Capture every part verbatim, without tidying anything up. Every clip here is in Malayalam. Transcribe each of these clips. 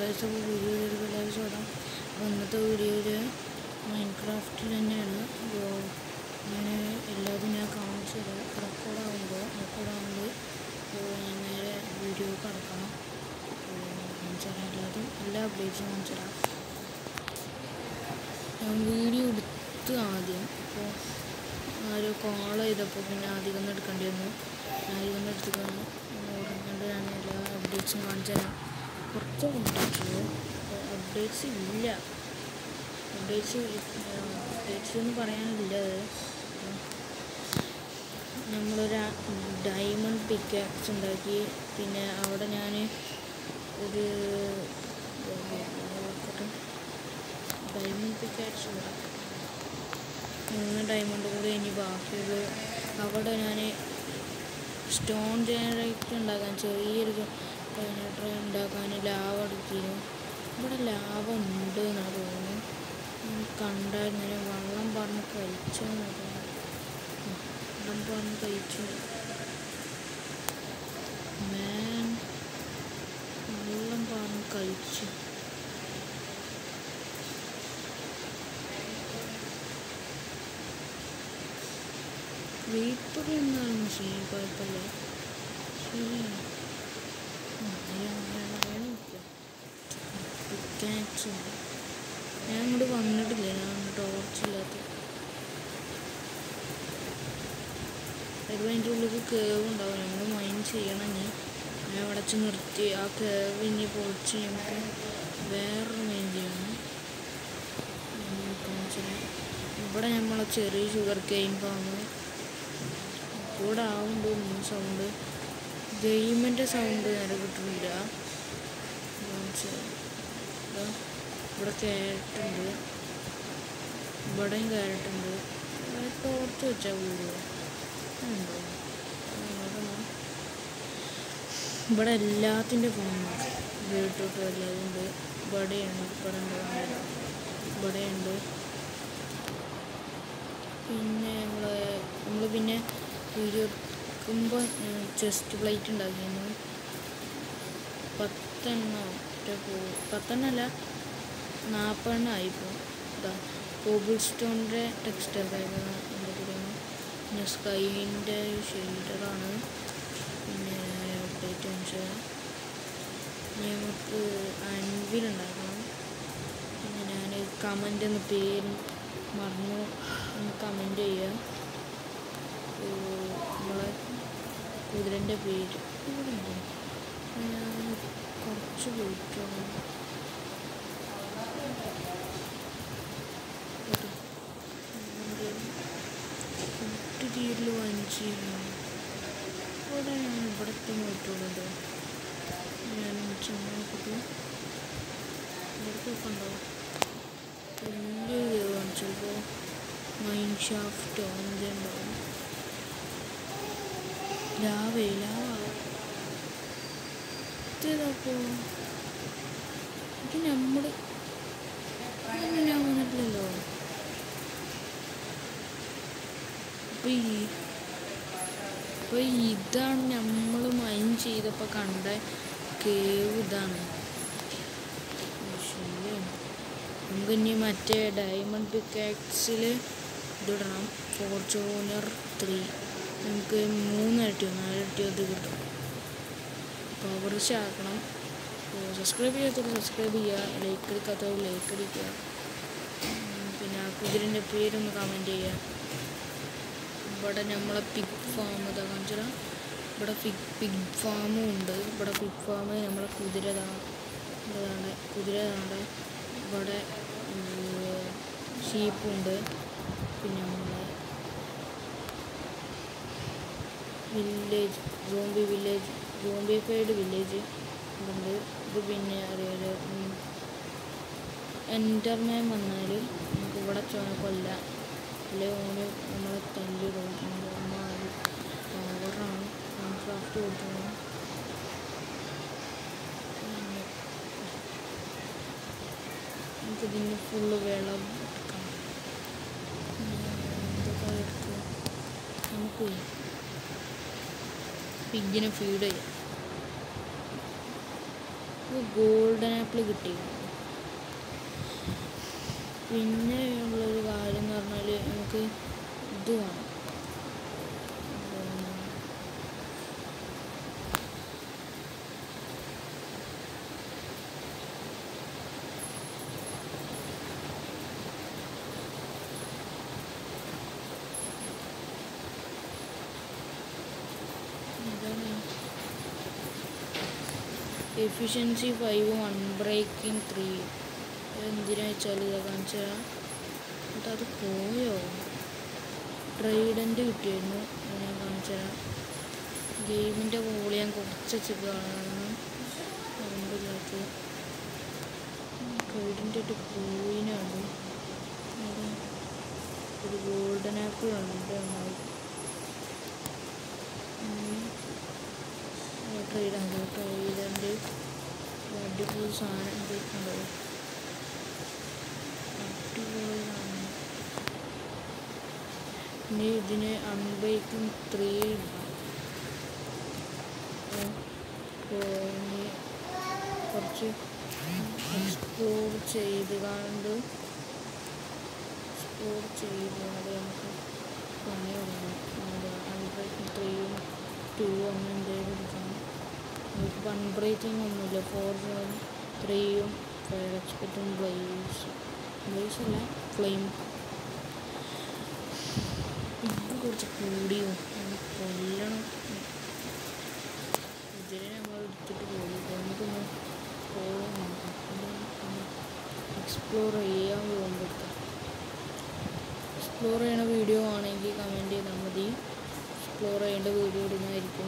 ഗൈസ്, അപ്പോൾ വീഡിയോ ചെയ്തപ്പോൾ എല്ലാവരും ചോടാം. അപ്പോൾ ഇന്നത്തെ വീഡിയോയിൽ മൈൻക്രാഫ്റ്റിൽ തന്നെയാണ്. അപ്പോൾ ഞാൻ എല്ലാതും ഞാൻ കാണിച്ചു തരാം. റെക്കോർഡാകുമ്പോൾ റെക്കോർഡാകുമ്പോൾ ഞാൻ നേരെ വീഡിയോ കടക്കണം. കാണിച്ചു തരാം എല്ലാതും, എല്ലാ അപ്ഡേറ്റ്സും കാണിച്ചു തരാം. ഞാൻ വീഡിയോ എടുത്ത് ആദ്യം അപ്പോൾ ആരോ കോൾ ചെയ്തപ്പോൾ പിന്നെ അധികം ഒന്നും എടുക്കേണ്ടി വന്നു. ഞാൻ അധികം ഒന്നും എടുത്തിട്ടാണ് ഓർമ്മ ഞാൻ എല്ലാ അപ്ഡേറ്റ്സും കാണിച്ചു തരാം. കുറച്ച് അപ്ഡേറ്റ്സ് അപ്ഡേറ്റ്സ് ഇല്ല അപ്ഡേറ്റ്സ് അപ്ഡേറ്റ്സ് എന്ന് പറയാനില്ല. അത് നമ്മളൊരു ഡയമണ്ട് പിക്കാക്സ് ഉണ്ടാക്കി. പിന്നെ അവിടെ ഞാൻ ഒരു ഡയമണ്ട് പിക്കാക്സ് ഉണ്ടാക്കി. മൂന്ന് ഡയമണ്ട് കൂടി ഇനി ബാക്കിയുള്ളൂ. അവിടെ ഞാൻ സ്റ്റോൺ ജനറേറ്റർ ഉണ്ടാക്കാൻ ചെറിയൊരു ജനറേറ്റർ ഉണ്ടാക്കാൻ ലാവ എടുത്തിരുന്നു. ഇവിടെ ലാവ ഉണ്ട് എന്നാണ് തോന്നുന്നു. കണ്ടായിരുന്നു. ഞാൻ വെള്ളം പറഞ്ഞ് കഴിച്ചു വെള്ളം പറഞ്ഞ് കഴിച്ചു മാൻ വെള്ളം പറഞ്ഞ് കഴിച്ചു. വെയിറ്റ് എന്നാണ് ശരി, കുഴപ്പമില്ല. ശരിയാണ്. പിക്കാക്സ് ഞാൻ ഇങ്ങോട്ട് വന്നിട്ടില്ല. ഞാൻ ടോർച്ചില്ലാത്ത ചിലപ്പോൾ അതിൻ്റെ ഉള്ളിൽ കേവ് ഉണ്ടാവും. നമ്മൾ മൈൻഡ് ചെയ്യണം. ഇനി ഞാൻ അവിടെ വെച്ച് നിർത്തി ആ കേവ് ഇനി പൊളിച്ച് നമുക്ക് വേറൊരു മൈൻ ചെയ്യണം. ഇവിടെ നമ്മളെ ചെറിയ ഷുഗർ കെയിൻ ഫാം ഇവിടെ ആവുന്നുണ്ട്. സൗണ്ട് ഗെയിമിൻ്റെ സൗണ്ട് നേരെ കിട്ടുന്നില്ല. ഇവിടെ ക്യാരറ്റുണ്ട്, ഇവിടെയും ക്യാരറ്റുണ്ട്. ടോർച്ച് വെച്ചാൽ കൂടുക ഉണ്ടോ? ഇവിടെ എല്ലാത്തിൻ്റെ ഫോണുണ്ട്. വീട്ടോട്ട് എല്ലാതും ഉണ്ട്. ഇവിടെയുണ്ട്, ഇവിടെ ഉണ്ട്, ഇവിടെയുണ്ട്. പിന്നെ നമ്മൾ നമ്മൾ പിന്നെ വീഡിയോ എടുക്കുമ്പോൾ ചെസ്റ്റ് പ്ലേറ്റ് ഉണ്ടാക്കിയിരുന്നു. പത്തെണ്ണം ഒറ്റ പോ പത്തെണ്ണമല്ല നാൽപ്പതെണ്ണം ആയിപ്പോൾ. ഇതാ കോബിൾ സ്റ്റോണിൻ്റെ ടെക്സ്റ്റർ ബാഗാണ് എൻ്റെ കൂടെ. പിന്നെ സ്കൈൻ്റെ ഷെയ്ഡറാണ്. പിന്നെ അപ്ഡേറ്റ് അനുസരിച്ച് നമുക്ക് അൻവിൽ ഉണ്ടാക്കണം. പിന്നെ ഞാൻ കമൻ്റ് ഒന്ന് പേര് മറന്നു ഒന്ന് കമൻ്റ് ചെയ്യുക. നമ്മളെ കുതിരൻ്റെ പേര് ഇവിടെ ഉണ്ട്. ഞാൻ കുറച്ച് പോയിട്ടാണ് എട്ട് തീരിൽ വാങ്ങിച്ചു. ഇവിടെ ഞാൻ ഇവിടത്തെ പോയിട്ടുള്ളത്. ഞാൻ ചെന്നോക്കിട്ട് ഇവിടത്തൊക്കെ ഉണ്ടാവും. വലിയ കാണിച്ചപ്പോൾ മൈൻ ഷാഫ്റ്റോ അങ്ങനെ ഉണ്ടാവും. ലാവേ ലാവ ഇതപ്പോൾ ഇത് നമ്മൾ ഞാൻ വന്നിട്ടില്ലല്ലോ. അപ്പോൾ ഈ അപ്പോൾ ഇതാണ് നമ്മൾ മൈൻ ചെയ്തപ്പോൾ കണ്ട കേവ്. ഇതാണ് ശരിയാണ്. നമുക്ക് ഇനി മറ്റേ ഡയമണ്ട് പിക്കാക്സിൽ ഇതിടണം. ഫോർച്യൂണർ ത്രീ നമുക്ക് മൂന്നിരട്ടിയോ നാലിരട്ടിയോ ഇത് കിട്ടും. പവർ ആക്കണം. സബ്സ്ക്രൈബ് ചെയ്യാത്തവർ സബ്സ്ക്രൈബ് ചെയ്യുക, ലൈക്ക് എടുക്കാത്തവർ ലൈക്ക് അടിക്കുക. പിന്നെ ആ കുതിരൻ്റെ പേരൊന്ന് കമൻറ്റ് ചെയ്യുക. ഇവിടെ നമ്മളെ പിഗ് ഫാം ഇതാ കാണിച്ചാൽ ഇവിടെ പിഗ് പിഗ് ഫാമും ഉണ്ട്. ഇവിടെ പിഗ് ഫാം നമ്മളെ കുതിര ഇതാണ്ട് കുതിര ഇതാണ്ട് ഇവിടെ ഷീപ്പുണ്ട്. പിന്നെ നമ്മളെ village zombie village zombified village ഉണ്ട്. ഇത് പിന്നെ അറിയാലോ എൻ്റർമാൻ വന്നാൽ നമുക്ക് ഇവിടെ കൊല്ലാം. അല്ലെ ഓന് നമ്മളെ തല്ലിടും. അമ്മാര് പവറാണ്. മൈൻക്രാഫ്റ്റ് കൊടുക്കുന്നത്. നമുക്കിതിന് ഫുള്ള് വെള്ളം എടുക്കാം. എന്തൊക്കെ എടുക്കുക നമുക്ക് പിഗ്ഗിനെ ഫീഡ് ചെയ്യാം. ഗോൾഡൻ ആപ്പിൾ കിട്ടി. പിന്നെ ഉള്ളൊരു കാര്യം എന്ന് പറഞ്ഞാൽ നമുക്ക് ഇത് വേണം, എഫിഷ്യൻസി ഫൈവും അൺബ്രേക്കിംഗ് ത്രീ. എന്തിനാ വെച്ചാൽ ഇതാ കാണിച്ചാൽ എന്നിട്ട് അത് പോയോ. ട്രൈഡൻറ്റ് കിട്ടിയായിരുന്നു, ഞാൻ കാണിച്ചാൽ ഗെയിമിൻ്റെ കോള് ഞാൻ കുറച്ച് വെച്ചിട്ട് കാണാൻ അതുകൊണ്ടില്ലാത്ത ട്രൈഡൻ്റ് ആയിട്ട് പോയിനാണ്. ഒരു ഗോൾഡൻ ആപ്പിൾ ഉണ്ട് എന്നായി ട്രൈഡാണ്. ട്രൈഡൻ്റ് അടിപൊളി സാധനം ഉണ്ടാവും, അടിപൊളിയാണ്. ഇനി ഇതിന് അൺബ്രേക്കിംഗ് ത്രീ ഇനി കുറച്ച് എക്സ്പ്ലോർ ചെയ്ത് കണ്ട് എക്സ്പ്ലോർ ചെയ്ത് അത് നമുക്ക് പണി തുടങ്ങാം. അൺബ്രേക്കിംഗ് ത്രീയും ടൂവും അങ്ങനെ എന്തെങ്കിലും എടുക്കണം. നമുക്കിപ്പോൾ അൺബ്രേക്കിംഗ് ഒന്നുമില്ല. ഫോർ ത്രീയും ഫയർ എക്സ്പെർട്ടും ബ്ലേസ് ബ്ലേസ് അല്ല ഫ്ലെയിം ഇത് കുറച്ച് കൂടിയോ കൊല്ലണം. ഇതിനെ നമ്മൾ എടുത്തിട്ട് പോകും. നമുക്കൊന്ന് പോകാൻ എക്സ്പ്ലോർ ചെയ്യാൻ പോകുമ്പോൾ എക്സ്പ്ലോർ ചെയ്യണ വീഡിയോ ആണെങ്കിൽ കമൻറ്റ് ചെയ്താൽ മതി. എക്സ്പ്ലോർ ചെയ്യേണ്ട വീഡിയോ ഇടുന്നതായിരിക്കും.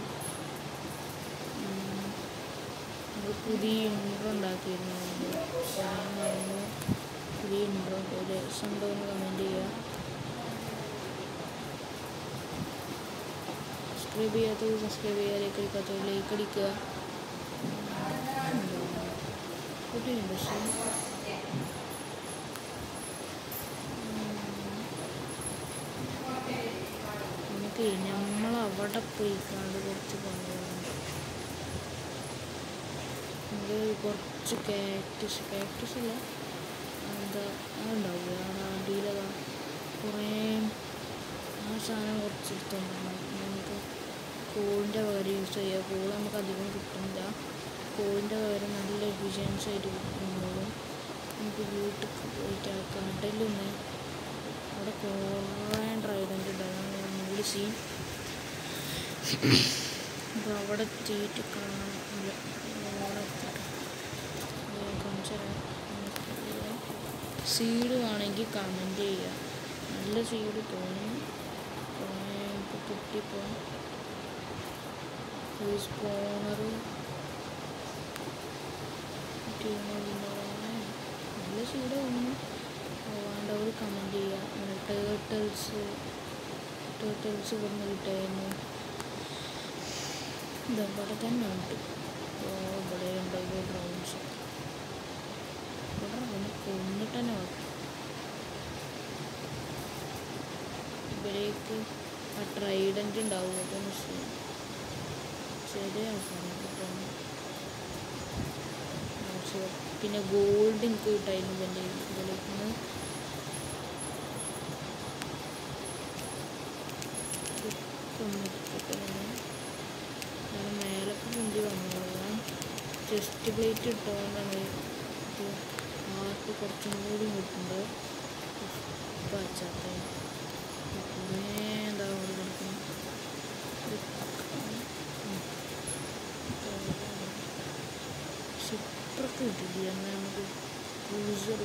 നമ്മൾ പുതിയ ഇൻട്രോ ഉണ്ടാക്കിയിരുന്നു, മറന്നു. പുതിയ ഇൻട്രോ രസം ഉണ്ടോ എന്ന് കമൻറ്റ് ചെയ്യുക. സബ്സ്ക്രൈബ് ചെയ്യാത്തവർ സബ്സ്ക്രൈബ് ചെയ്യുക, ലൈക്ക് അടിക്കാത്തവർ ലൈക്ക് അടിക്കുക. കുട്ടിയുണ്ട് പക്ഷേ നമുക്ക് നമ്മളവിടെ പോയിക്കാണ്ട് കുറച്ച് പണികളുണ്ട്. നമുക്ക് കുറച്ച് കാക്ടസ് കാക്ടസ് അല്ല എന്താ അതുണ്ടാവില്ല അടിയിലതാ കുറേ ആ സാധനം കുറച്ച് എടുത്തോണ്ടാണ് നമുക്ക് കോളിൻ്റെ പകരം യൂസ് ചെയ്യുക. കോൾ നമുക്ക് അധികം കിട്ടുന്നില്ല. കോളിൻ്റെ പകരം നല്ല എഫിഷ്യൻസി ആയിട്ട് കിട്ടുമ്പോഴും നമുക്ക് വീട്ടിൽ പോയിട്ട് ആ കടലൊന്ന് അവിടെ കുറേ ട്രൈഡൻ്റ് ഉണ്ടായിരുന്നു മൂന്ന് സീൻ. അപ്പോൾ അവിടെ എത്തിയിട്ട് കാണാൻ സീഡ് ആണെങ്കിൽ കമൻറ്റ് ചെയ്യുക. നല്ല സീഡ് തോന്നി കുറേ ഇപ്പോൾ കിട്ടിപ്പോൾ ഒരു സ്പോണർ നല്ല സീഡ് തോന്നുന്നു. വേണ്ടവർ കമൻറ്റ് ചെയ്യുക. അങ്ങനെ ടേർട്ടിൽസ് ടേർട്ടിൽസ് ഇവിടുന്ന് കിട്ടായിരുന്നു. ഇതവിടെ തന്നെ ഉണ്ട്. അപ്പോൾ ഇവിടെ ഉണ്ടാവുക ഡ്രോൺസ് ഇവിടെ ഒന്ന് കൊന്നിട്ട് തന്നെ വെക്കും. ഇവരേക്ക് ആ ട്രൈഡൻ്റ് ഉണ്ടാവും. അതൊന്ന് ശരിയാക്കണം കിട്ടും. പിന്നെ ഗോൾഡ് എനിക്ക് കിട്ടായിരുന്നു ഇവൻ്റെ ഇതിലേക്ക് നിന്ന്. ഞാൻ മേലൊക്കെ പൊന്തി വന്നോളാം. ചെസ്റ്റ് പ്ലേറ്റ് ഇട്ടുകൊണ്ടാണ് ഇത് ആർക്ക് കുറച്ചും കൂടി കിട്ടുന്നുണ്ട്. പച്ചാത്ത കുറേ എന്താ കൊടുക്കണം. ഷിപ്പറൊക്കെ കിട്ടില്ല. എന്നാൽ നമുക്ക് ക്രൂസർ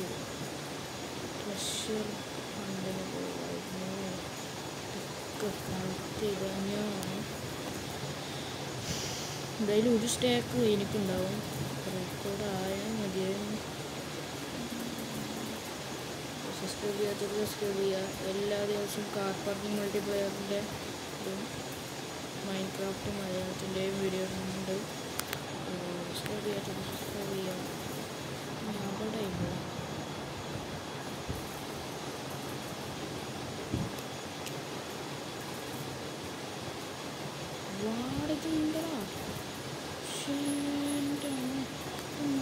ട്രഷർ ഫണ്ടിന് പോകായിരുന്നു. ഒക്കെ കണക്ട് ചെയ്ത് തന്നെയാണ്. എന്തായാലും ഒരു സ്റ്റാക്ക് എനിക്കുണ്ടാവും. റെക്കോർഡ് ആയാൽ മതിയായിരുന്നു. സബ്സ്ക്രൈബ് ചെയ്യാത്തവർ സബ്സ്ക്രൈബ് ചെയ്യുക. എല്ലാ ദിവസവും കാർ പാർക്കിംഗ് മൾട്ടിപ്ലെയറിൻ്റെ ഇതും മൈൻക്രാഫ്റ്റ് മലയാളത്തിൻ്റെയും വീഡിയോ ഉണ്ട്. സബ്സ്ക്രൈബ് ചെയ്യാത്തവർ സബ്സ്ക്രൈബ് ചെയ്യുക. അവിടെ ഇല്ല വാടകയുണ്ടോ?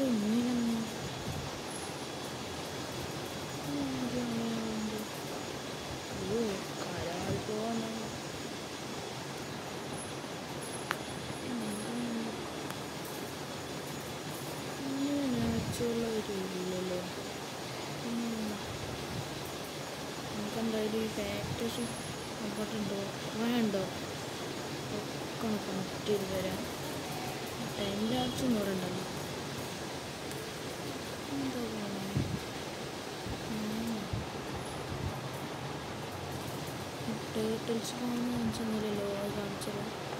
എന്തായാലും ഈ ഫാക്ടേഴ്സ് അങ്ങോട്ടുണ്ടോ കുറേ ഉണ്ടോ ഒക്കെ കണക്ട് ചെയ്ത് വരാം. ടൈം ലാപ്സ് ഒന്നും ഇവിടെ ഉണ്ടല്ലോ. എന്താ ടേർട്ടിൽസ് ഫാം കാണിച്ചൊന്നുമില്ലല്ലോ. അത് കാണിച്ചത്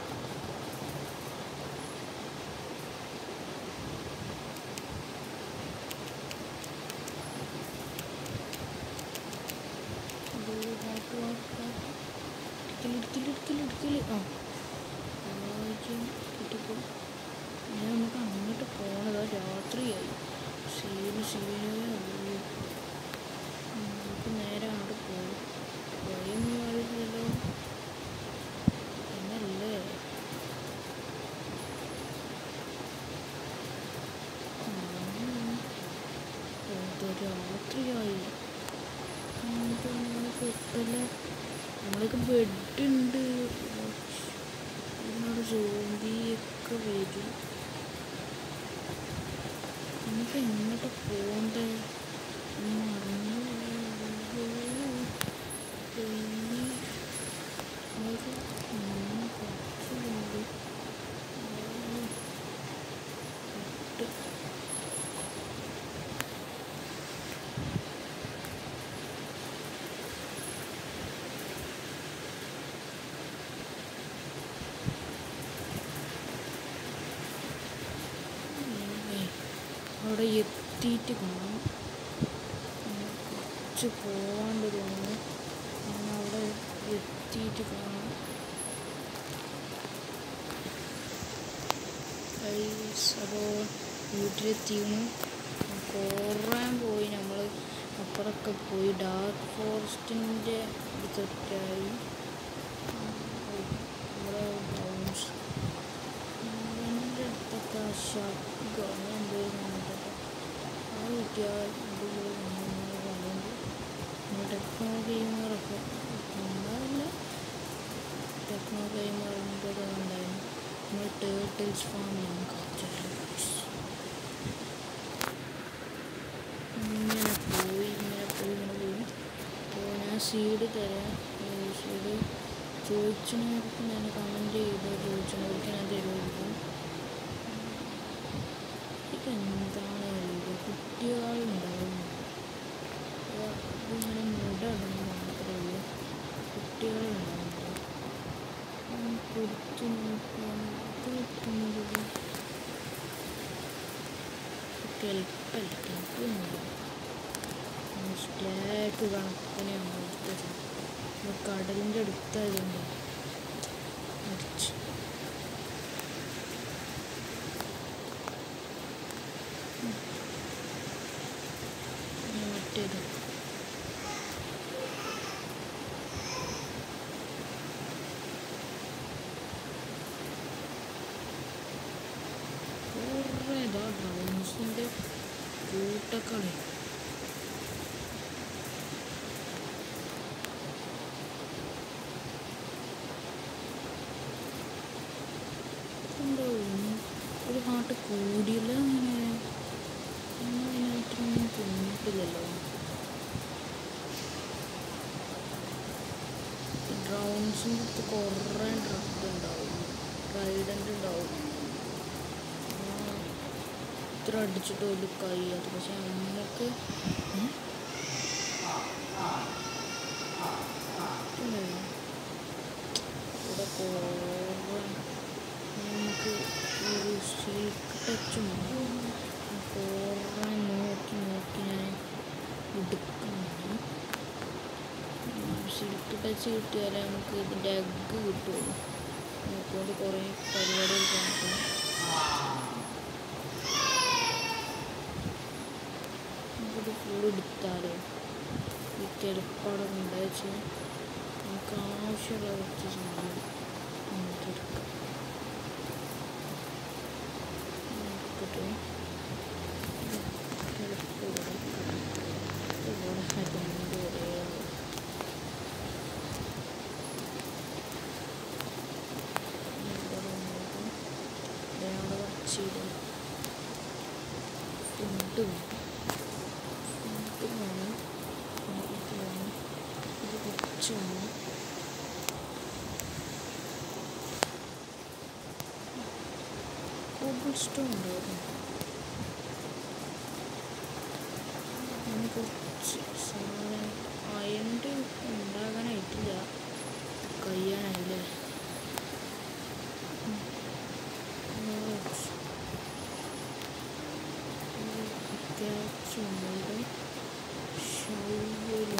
ഇടുക്കല് ആ ആദ്യം കിട്ടിപ്പോൾ ഇനി നമുക്ക് അങ്ങോട്ട് പോകണത് രാത്രിയായി. സീന് സീന് നമുക്ക് നേരെ അങ്ങോട്ട് പോകും. വഴിയൊന്നും അറിയില്ലല്ലോ എന്നല്ലേ. രാത്രിയായി കിട്ടല്ലേ. നമ്മളൊക്കെ ബെഡുണ്ട്. ഇതിനോട് സോംബിയൊക്കെ വരും. നമുക്ക് എങ്ങോട്ട് പോകണ്ടേ മറന്നു. പിന്നെ ഒരു കുറച്ചുണ്ട് എട്ട് അവിടെ എത്തിയിട്ട് കാണാം. കുറച്ച് പോകാണ്ട് തോന്നുന്നു. ഞാൻ അവിടെ എത്തിയിട്ട് കാണാം. അപ്പോൾ വീട്ടിലെത്തിയിരുന്നു. കുറേ പോയി. നമ്മൾ അപ്പുറമൊക്കെ പോയി. ഡാർക്ക് ഫോറസ്റ്റിൻ്റെ അടുത്തൊക്കെയായി. ഇവിടെ ബൗൺസ് എൻ്റെ അടുത്തൊക്കെ ഷാഗാണ് എന്തോരം വന്നിട്ടൊക്കെ ആ കിട്ടിയാൽ അടിപൊളി വന്നിങ്ങനെ പറയുന്നത്. നമ്മൾ ടെക്നോ ഗെയിമറൊക്കെ ഉണ്ടാവില്ല. ടെക്നോ ഗെയിമർ പറഞ്ഞിട്ടൊക്കെ ഉണ്ടായിരുന്നു. നമ്മൾ ടേർട്ടിൽസ് ഫാം ഞാൻ കാണിച്ചിട്ടുണ്ട്. ഇങ്ങനെ പോയി ഇങ്ങനെ പോയി ഇങ്ങനെ പോയി. അപ്പോൾ ഞാൻ സീഡ് തരാം. സീഡ് ചോദിച്ചവർക്ക് ഞാൻ കമൻറ്റ് ചെയ്ത് ചോദിച്ചവർക്ക് ഞാൻ തരുമായിരിക്കും. ഇതൊക്കെ എന്താണ് കുട്ടികളുണ്ടാവും. അതിങ്ങനെ മുട ഇടുന്ന മാത്രമേ ഉള്ളൂ. കുട്ടികളുണ്ടാവുന്നത് കൊടുത്തു നോക്കാൻ കിട്ടുന്നത് കെൽപ്പല്ല. കെൽപ്പൊന്നുമില്ല. സ്റ്റാക്ക് കണക്കിനെയാണ് എടുത്തത്. കടലിൻ്റെ അടുത്തായതുകൊണ്ട് മരിച്ചു. മറ്റേത് കുറേ ഇതാ ഡ്രൗൺസിൻ്റെ കൂട്ടക്കളി. ഒരു പാട്ട് കൂടിയില്ല. അങ്ങനെ അതിനായിട്ടൊന്നും തോന്നിയിട്ടില്ലല്ലോ. ഡ്രൗൺസിൻ്റെ അടുത്ത് കുറേ ഡ്രഗ് ഉണ്ടാവും. ട്രൈഡൻ്റ് ഉണ്ടാവും. ഇത്ര അടിച്ചിട്ട് ഒരു കൈ അത്. പക്ഷെ നമുക്ക് ഇവിടെ കുറേ നമുക്ക് ഒരു സിൽക്ക് ടച്ചും കുറേ നോക്കി നോക്കി ഞാൻ എടുക്കുന്നുണ്ട്. സിൽക്ക് ടച്ച് കിട്ടിയാലേ നമുക്ക് ഇതിൻ്റെ എഗ്ഗ് കിട്ടുള്ളൂ. നമുക്കോട് കുറേ പരിപാടികൾ കാണിക്കണം. നമുക്കിത് ഫുള്ള് എടുത്താലോ ഈ കെൽപ്പാടം ഉണ്ടാച്ച് നമുക്ക് ആവശ്യമുള്ള കുറച്ച് സാധനം നമുക്ക് എടുക്കാം. കിട്ടും കെൽപ്പ് ഇവിടെ ഇവിടെ ഹരിൻ്റെ ഒരേ അവിടെ വച്ചിട്ട് ഫുഡ് വേണം. ഫുഡ് വേണം. ഇത് വേണം. ഇത് പിക്കാക്സ് വന്നു. കോബിൾ സ്റ്റോൺ ഉണ്ടായിരുന്നു. കുറച്ച് സാധനം അയണ്ട് ഉണ്ടാകാനായിട്ടില്ല, കഴിയാനായില്ലേ. പിക്കാക്സും ഷവലും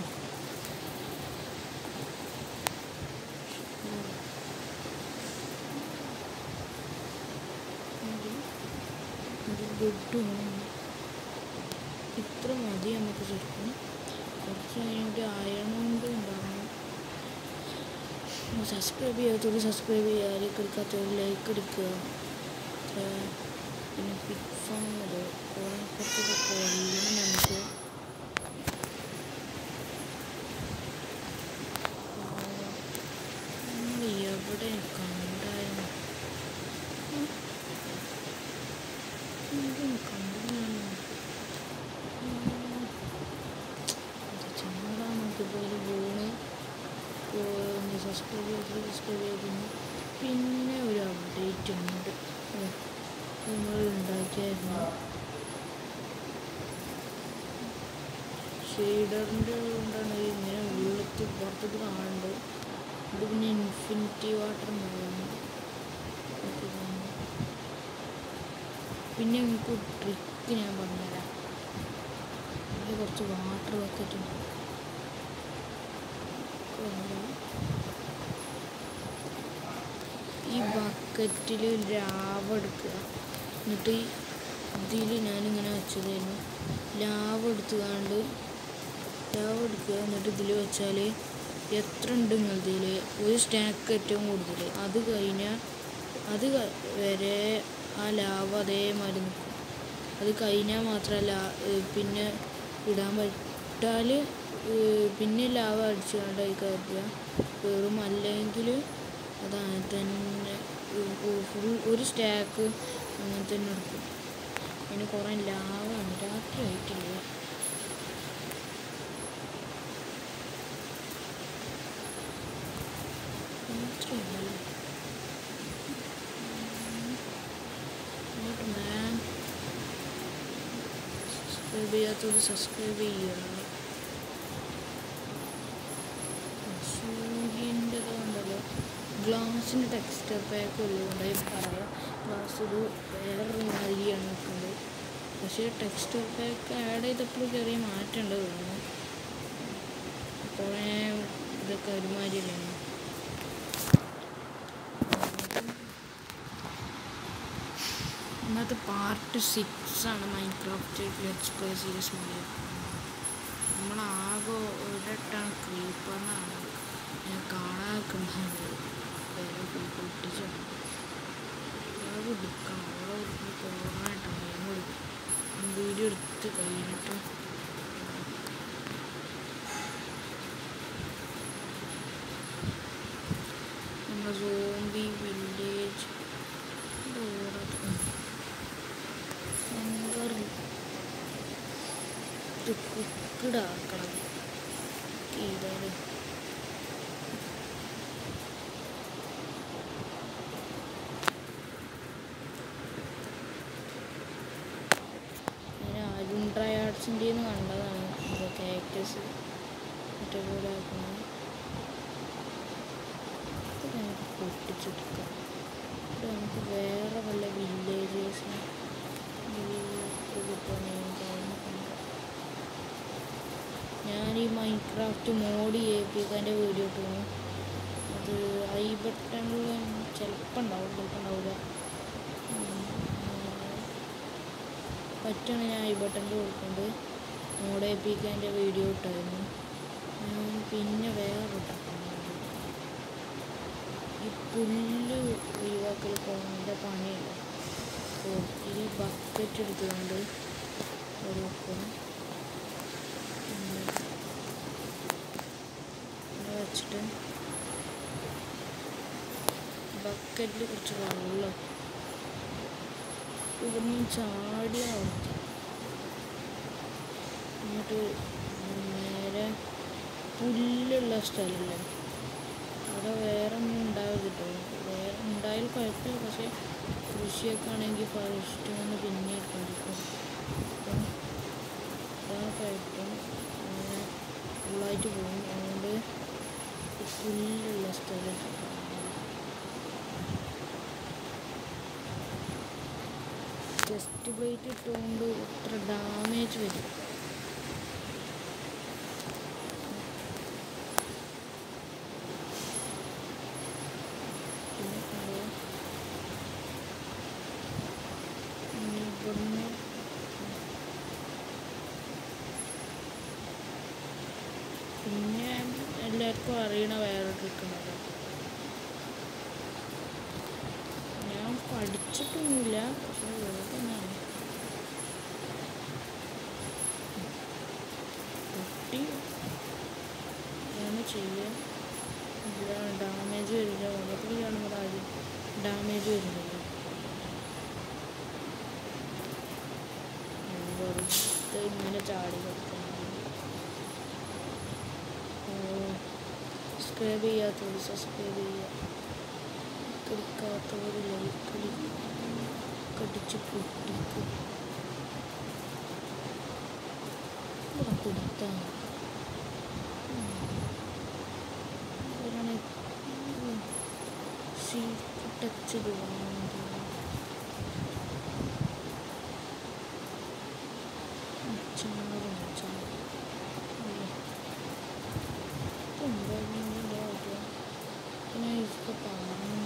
ബെഡും ഇത്ര മതി നമുക്ക് ശരിക്കും. കുറച്ച് കഴിഞ്ഞിട്ട് അയൺ കൊണ്ട് ഉണ്ടാകണം. സബ്സ്ക്രൈബ് ചെയ്യാത്തവർ സബ്സ്ക്രൈബ് ചെയ്യുക, ലൈക്ക് എടുക്കാത്തവർ ലൈക്ക് എടുക്കുക. പിന്നെ പിക് ഫാം അത് കുറേ കുറച്ചൊക്കെ കൊല്ലണം നമുക്ക്. നമ്മൾ എവിടെ കണ്ടായിരുന്നു? കണ്ടില്ലാണോ? ചാടാ നമുക്കിപ്പോൾ പോണ്. ഒന്ന് സബ്സ്ക്രൈബ് ചെയ്ത് സബ്സ്ക്രൈബ് ചെയ്തിരുന്നു. പിന്നെ ഒരു അപ്ഡേറ്റ് ഉണ്ട് നമ്മൾ ഉണ്ടാക്കിയായിരുന്നു. ഷെയ്ഡറിൻ്റെ കൊണ്ടാണ് ഇങ്ങനെ ഉള്ളത്ത് പുറത്തേക്ക് കാണുന്നത്. ഇത് പിന്നെ ഇൻഫിനിറ്റി വാട്ടർ ഉണ്ടാകുന്നു. പിന്നെ എനിക്ക് ട്രിക്ക് ഞാൻ പറഞ്ഞുതരാം. അതിൽ കുറച്ച് വാട്ടർ ബക്കറ്റ് ഉണ്ട്. ഈ ബക്കറ്റിൽ ലാവ എടുക്കുക. എന്നിട്ട് ഇതിൽ ഞാനിങ്ങനെ വെച്ചതായിരുന്നു. ലാവ എടുത്തുകൊണ്ട് ലാവ എടുക്കുക. എന്നിട്ട് ഇതിൽ വെച്ചാൽ എത്ര ഉണ്ട് നിങ്ങളതിൽ ഒരു സ്റ്റാക്ക് ഏറ്റവും കൂടുതൽ അത് കഴിഞ്ഞാൽ അത് വരെ ആ ലാവ അതേമാതിരി നിൽക്കും. അത് കഴിഞ്ഞാൽ മാത്രമല്ല പിന്നെ ഇടാൻ പറ്റാൽ പിന്നെ ലാവ അടിച്ചു കൊണ്ടായി കയറുക കയറും. അല്ലെങ്കിൽ അതങ്ങനെ തന്നെ ഫുൾ ഒരു സ്റ്റാക്ക് അങ്ങനെ തന്നെ എടുക്കും. അതിന് കുറേ ലാവാണ്. രാത്രി ആയിട്ടില്ല. രാത്രിയല്ലേ? സബ്സ്ക്രൈബ് ചെയ്യാത്തവർ സബ്സ്ക്രൈബ് ചെയ്യുക. സൂര്യൻ്റെതുണ്ടല്ലോ ഗ്ലാസിൻ്റെ ടെക്സ്റ്റർ പാക്ക് ഉള്ളതുകൊണ്ടായി പറയാം. ഗ്ലാസ് ഇത് വേറൊരു മാതിരിയാണ് നിൽക്കുന്നത്. പക്ഷേ ടെക്സ്റ്റർ പാക്ക് ആഡ് ചെയ്തപ്പോൾ ചെറിയ മാറ്റം ഉണ്ട് തോന്നുന്നു. കുറേ ഇതൊക്കെ ഒരുമാതിരിയാണ്. ഇന്നത്തെ പാർട്ട് സിക്സ് ആണ് മൈൻക്രാഫ്റ്റ് ലെറ്റ്സ് പ്ലേ സീരീസ് മതി. നമ്മളാകെ ഒരിട്ടാണ് ക്രീപ്പറിനാണ് ഞാൻ കാണാക്കുണ്ടാകുന്നത്. വേറെ പൊട്ടിച്ചാണ് അത് എടുക്കണം. അവിടെ കുറവായിട്ടാണ് ഞാൻ കൊടുക്കും. വീഡിയോ എടുത്ത് കഴിഞ്ഞിട്ട് നമ്മുടെ സോംബി വില്ലേജ് കുക്കിടാക്കണം ചെയ്താലും ഞാൻ അരുൺട്രയാർട്സിൻ്റെ കണ്ടതാണ് ഇതൊക്കെ ആക്ടേഴ്സ് മറ്റേ പോലെ ആക്കുന്നത്. ഇത് നമുക്ക് പൊട്ടിച്ചെടുക്കാം. ഇത് നമുക്ക് വേറെ വല്ല വില്ലേജേഴ്സിന് ഞാൻ ഈ മൈൻക്രാഫ്റ്റ് മോഡ് ചെയ്യിപ്പിക്കാൻ്റെ വീഡിയോ ഇട്ടു. അത് ഐ ബട്ടണിൽ ചിലപ്പോൾ ഉണ്ടാവും, ചിലപ്പോൾ ഉണ്ടാവില്ല. പറ്റുകയാണെങ്കിൽ ഞാൻ ഐ ബട്ടണിൽ കൊടുക്കുന്നുണ്ട്. മോഡ് ചെയ്യിപ്പിക്കാൻ്റെ വീഡിയോ ഇട്ടായിരുന്നു. പിന്നെ വേറെ ഇട്ടിട്ടുണ്ട്. ഈ പുല്ല് ഒഴിവാക്കൽ പോകുന്നതിൻ്റെ പണിയില്ല. അപ്പോൾ ഈ ബക്കറ്റ് എടുത്തുകൊണ്ട് ഒരു വെക്കും വെച്ചിട്ട് ബക്കറ്റിൽ കുറച്ച് വെള്ളം ഇവിടുന്ന് ചാടിയാൽ അവസ്ഥ. എന്നിട്ട് നേരെ പുല്ലുള്ള സ്ഥലമല്ലേ, അവിടെ വേറെ ഒന്നും ഉണ്ടാവില്ല. വേറെ ഉണ്ടായാൽ കുഴപ്പമില്ല, പക്ഷേ കൃഷിയൊക്കെ ആണെങ്കിൽ ഫസ്റ്റ് ഒന്ന് പിന്നെ എടുക്കേണ്ടിരിക്കും. അപ്പം അതാണ് കുഴപ്പം, അങ്ങനെ ഫുള്ളായിട്ട് പോകും. അതുകൊണ്ട് പുല്ലുള്ള സ്ഥലം ചെസ്റ്റ് പ്ലേറ്റ് ഇട്ടുകൊണ്ട് എത്ര ഡാമേജ് വരും. ഇവിടുന്ന് പിന്നെ എല്ലാവർക്കും അറിയണ വേറെ ട്രിക്കുണ്ട്. ഞാൻ പഠിച്ചിട്ടൊന്നുമില്ല, പക്ഷെ വേറൊന്നാണ് കുട്ടി അങ്ങനെ ചെയ്യാൻ ഡാമേജ് വരില്ല. വെള്ളത്തിൽ കാണുമ്പോൾ ആദ്യം ഡാമേജ് വരുന്നില്ല. വെറുതെ ഇങ്ങനെ ചാടി കളിക്കണം. സബ്സ്ക്രൈബ് ചെയ്യാത്തവർ സബ്സ്ക്രൈബ് ചെയ്യുക, കളിക്കാത്തവർ ലൈക്ക് കളി കടിച്ച് പൊട്ടിക്കും. കൊടുത്താൽ സീറ്റ് ടച്ച് തോന്നുന്നത് പിന്നെ ഇതൊക്കെ പറഞ്ഞു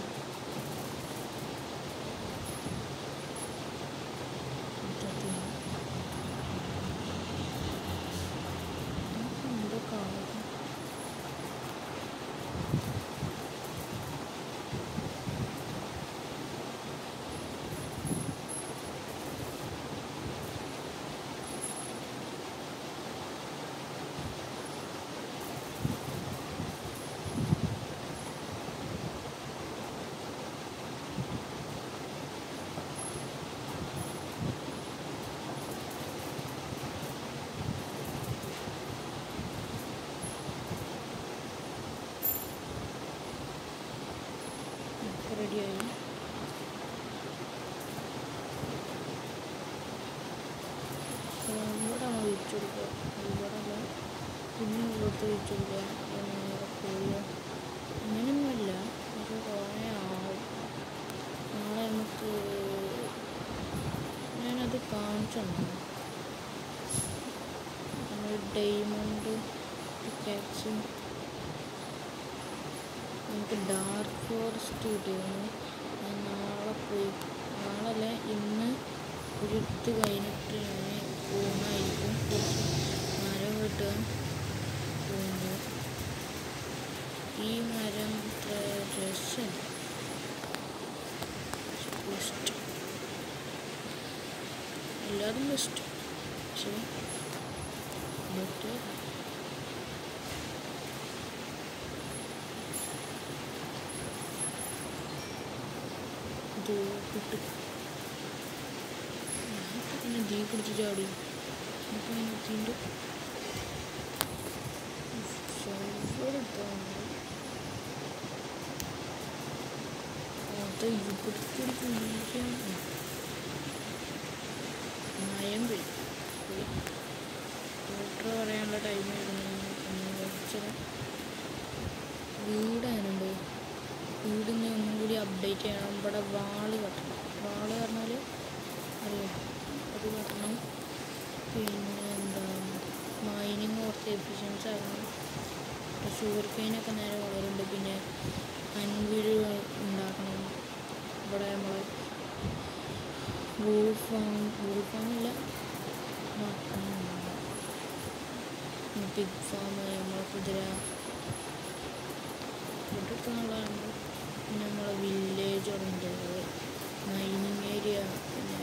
റെഡിയായി. ഇവിടെ നമ്മൾ വെച്ചു കൊടുക്കുക, ഇവിടെ പിന്നെ ഇവിടുത്തെ വെച്ചു കൊടുക്കുക. നേരെ പോവുക, അങ്ങനെയൊന്നുമല്ല, പക്ഷെ കുറേ ആവും. നാളെ നമുക്ക് ഞാനത് കാണിച്ചുണ്ട്. നമ്മൾ ഡയമണ്ട് പിക്കാക്സ് നമുക്ക് ഡാർക്ക് ഫോറസ്റ്റ് കിട്ടിയിരുന്നു. ഞാൻ നാളെ പോയി, നാളല്ല ഇന്ന് ഒരിടത്ത് കഴിഞ്ഞിട്ട് ഞാൻ പോകുന്നതായിരിക്കും. കുറച്ച് മരം കിട്ടുക പോകുമ്പോൾ ഈ മരം രസം ബെസ്റ്റ്, എല്ലാതും ബെസ്റ്റ്, പക്ഷേ ബെറ്റർ കിട്ടും. പിന്നെ തീ പിടിച്ച് ചാടി നമുക്ക് അങ്ങനെ എത്തിണ്ട്. അത് ഇവിടത്തേക്ക് മയം പോയി ഓട്ടർ പറയാനുള്ള ടൈമായിരുന്നു. കുറച്ചത് വീടാനുണ്ട്, വീടിന് ഒന്നും കൂടി അപ്ഡേറ്റ് ചെയ്യണം. ഇവിടെ വാള് കെട്ടണം, വാള് പറഞ്ഞാൽ അറിയാം, അത് കെട്ടണം. പിന്നെ എന്താ മൈനിങ് കുറച്ച് എഫിഷ്യൻസി ആകണം. ഷുഗർ കെയിനൊക്കെ നേരെ വളരുന്നുണ്ട്. പിന്നെ അൻവീട് ഉണ്ടാക്കണം. ഇവിടെ നമ്മളെ വൂൾ ഫാം വൂൾ ഫാമില്ല പിഗ് ഫാം, നമ്മളെ കുതിര ഇവിടെയൊക്കെയുള്ളതാണ്. പിന്നെ നമ്മളെ വില്ലേജ് ഉണ്ട്, മൈനിങ് ഏരിയ. പിന്നെ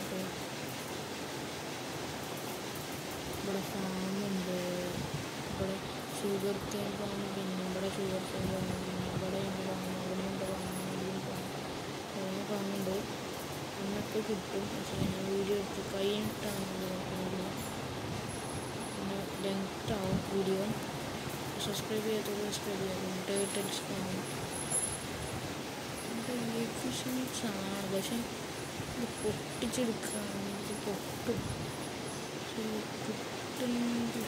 ഇവിടെ ഫാമുണ്ട്, ഇവിടെ ഷുഗർ കെയിൻ ഫാം. പിന്നെ ഇവിടെ ഷുഗർ കെയിൻ ഫാം, പിന്നെ ഇവിടെ ഉണ്ട് ഫാം, അവിടെ ഉണ്ട് ഫാം, ഇവിടെയും ഫാം, കുറേ ഫാമുണ്ട്. എന്നൊക്കെ കിട്ടും. പക്ഷേ ഞാൻ വീഡിയോ എടുത്ത് കഴിഞ്ഞിട്ടാണ് നോക്കുന്നത്. പിന്നെ ലെങ്ത് ആവും വീഡിയോ, സബ്സ്ക്രൈബ് ചെയ്യാത്തവർ സബ്സ്ക്രൈബ് ചെയ്യാം. ടേർട്ടിൽസ് കാണും. എഫിഷ്യൻസ് ആണ്, പക്ഷെ ഇത് പൊട്ടിച്ചെടുക്കുകയാണെങ്കിൽ ഇത് പൊട്ടും. കിട്ടുന്നില്ല.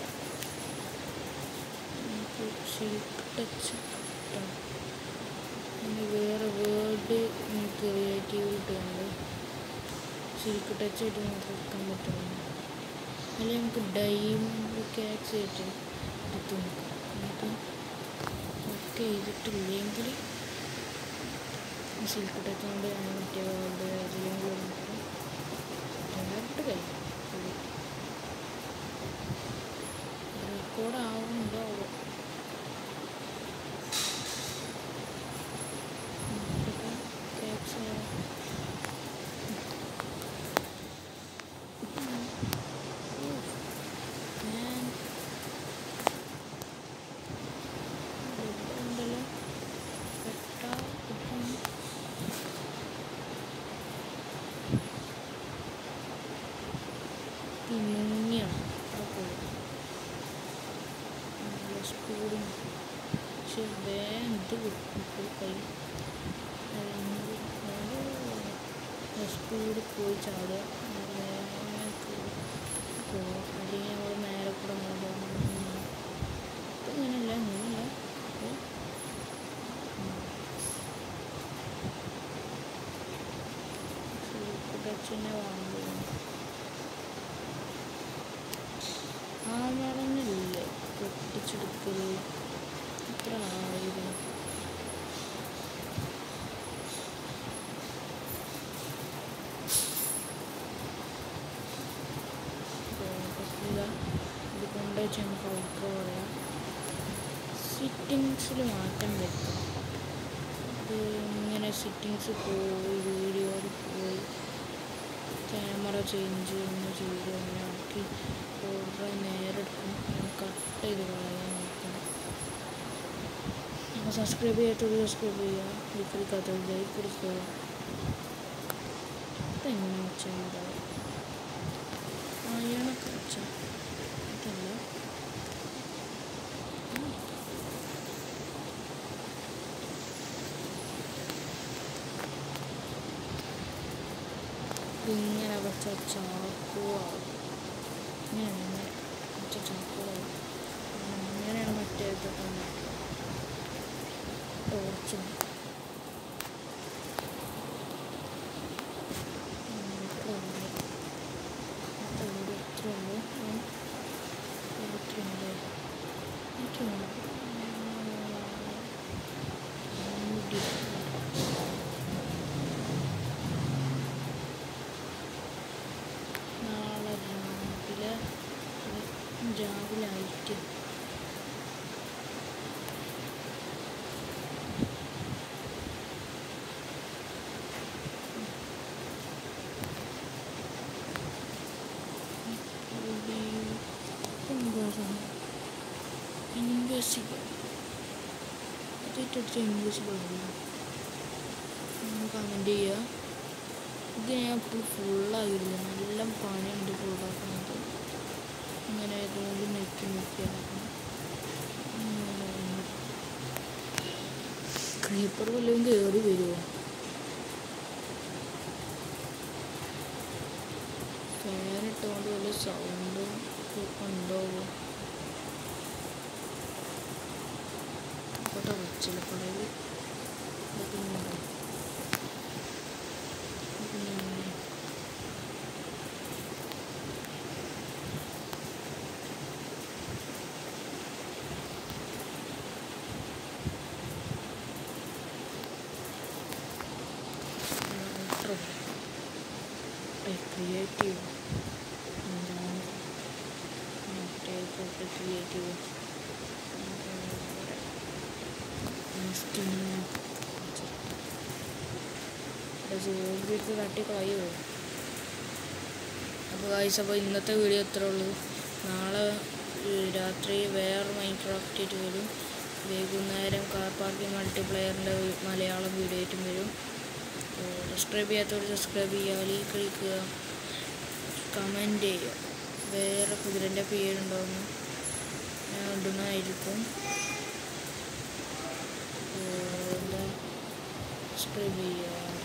നമുക്ക് സിൽക്ക് ടച്ച് കിട്ടാം. പിന്നെ വേറെ വേർഡ് ക്രിയേറ്റീവ് കിട്ടുന്നുണ്ട്. സിൽക്ക് ടച്ച് ആയിട്ട് നമുക്ക് വെക്കാൻ പറ്റുന്നു. അല്ലെങ്കിൽ നമുക്ക് ഡയമണ്ട് ക്യാക്സ് ആയിട്ട് എടുത്ത് നോക്കാം. എന്നിട്ട് ഒക്കെ ചെയ്തിട്ടില്ലെങ്കിൽ സിൽക്ക് ടച്ച് കൊണ്ട് മറ്റേ വേർഡ് അതിലെങ്കിലും ഡയറക്റ്റ് കഴിയും. റെക്കോർഡ് ആവുന്നുണ്ടോ? ക്യാക്സ് ഉണ്ടല്ലോ. പെട്ടാ മുങ്ങിയാണ് സ്പൂടും. പക്ഷെ വേണ്ട കൈ സ്പീഡ് പോയി ചാടുക. പോവാം. അല്ലെങ്കിൽ നമ്മൾ നേരെ കൂടെ കൊണ്ടുപോകണം. ഇപ്പം ഇങ്ങനെയല്ല ഇങ്ങനെയല്ല ടച്ചിനെ വാങ്ങുന്നു. ആ നടന്നില്ലേ പൊട്ടിച്ചെടുക്കല് ഇത്ര ആയിരുന്നു. ഇത് കൊണ്ടുവച്ച് നമുക്ക് ഔട്ടർ പറയാം. സിറ്റിങ്സിൽ മാറ്റം വരുത്താം. ഇത് ഇങ്ങനെ സിറ്റിങ്സ് പോയി വീഡിയോയിൽ പോയി ക്യാമറ ചേഞ്ച് ഒന്ന് ചെയ്ത് അങ്ങനെ ആക്കി ഓർഡർ നേരെ എടുക്കും. കട്ട് ചെയ്ത് കളയാൻ നോക്കണം. അപ്പോൾ സബ്സ്ക്രൈബ് ചെയ്യാത്തവർ സബ്സ്ക്രൈബ് ചെയ്യുക. ലൈക്ക് എടുക്കാത്തവർ ലൈക്ക് എടുക്കുക. ഇതെങ്ങനെ വെച്ചാൽ ഉണ്ടാവും അയണൊക്കെ വെച്ചാൽ അതല്ല. ഇങ്ങനെ വെച്ചാൽ ചാക്കുവാകും. ഇങ്ങനെ ഇങ്ങനെ വെച്ചാൽ ചാക്കുവാകും. അങ്ങനെയാണ് മറ്റേ ഇതൊക്കെ ഉണ്ടാക്കുക. ടോർച്ചും നാളെ രാവിലെ രാവിലെ ആയിട്ട് ഇൻവെസിബിൾ അതായിട്ട് ഇൻവെസിബിൾ ആണ്. കമൻറ്റ് ചെയ്യുക. ഇത് ഞാൻ ഇപ്പോൾ ഫുള്ളാകില്ല. നല്ല പണിയുണ്ട് ഫുള്ളാക്കുന്നത്. ഇങ്ങനെ ഏതെങ്കിലും നെക്കി നോക്കിയാക്കണം. ക്രീപ്പർ വല്ലതും കയറി വരുമോ? ഫാൻ ഇട്ടുകൊണ്ട് വല്ല സൗണ്ടും ഉണ്ടാവുമോ? ഫോട്ടോ വെച്ചില്ല കടയിൽ ക്രിയേറ്റീവ് എന്താണ് മറ്റേ ക്രിയേറ്റീവ് ജോലിക്ക് തട്ടി കളയുമോ? അപ്പോൾ ഗൈസ്, അപ്പോൾ ഇന്നത്തെ വീഡിയോ ഇത്രേ ഉള്ളൂ. നാളെ രാത്രി വേറെ മൈൻക്രാഫ്റ്റ് ആയിട്ട് വരും. വൈകുന്നേരം കാർ പാർക്കിംഗ് മൾട്ടിപ്ലെയറിൻ്റെ മലയാളം വീഡിയോ ആയിട്ടും വരും. സബ്സ്ക്രൈബ് ചെയ്യാത്തവർ സബ്സ്ക്രൈബ് ചെയ്യുക, ലൈക്ക് അടിക്കുക, കമൻറ്റ് ചെയ്യുക. വേറെ കുതിരൻ്റെ പേരുണ്ടോയെന്ന് ഞാൻ ഇടുന്നതായിരിക്കും. എന്താ സബ്സ്ക്രൈബ് ചെയ്യുക.